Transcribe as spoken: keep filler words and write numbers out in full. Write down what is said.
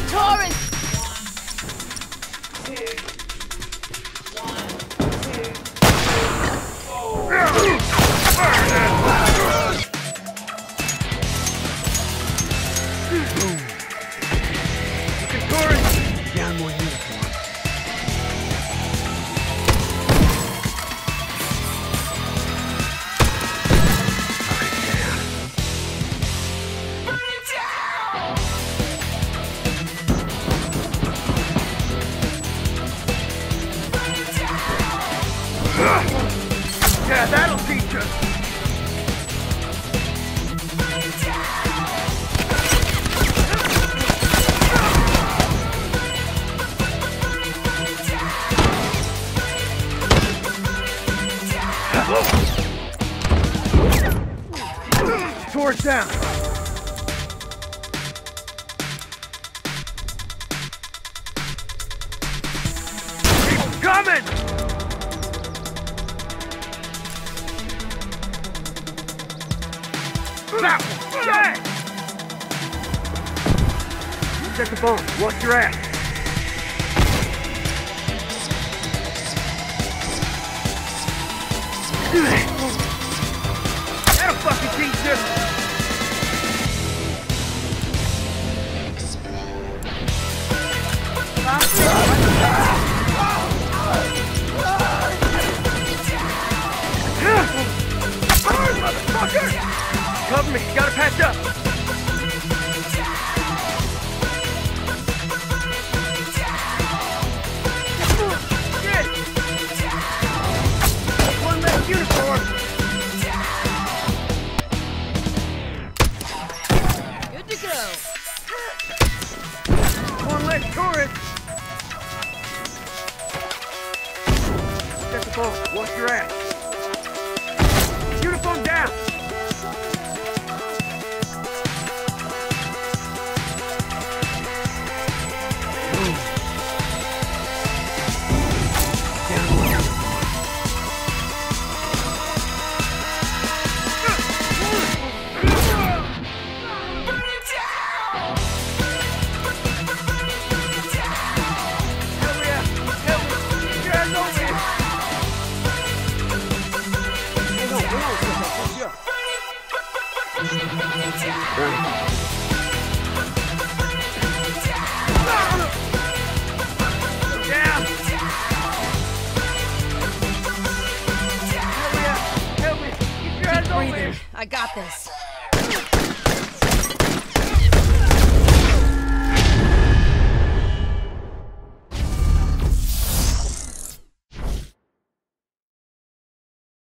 Taurus! Down more uniform. Yeah, that'll teach us. Torch down. Keep coming. That one! Yeah! Check the phone. Watch your ass. That'll fucking teach you! Burn, motherfucker! Cover me, gotta patch up. Shit! One less uniform. Good to go. One less tourist. Check the phone, watch your ass. Uniform down. Breathing. I got this.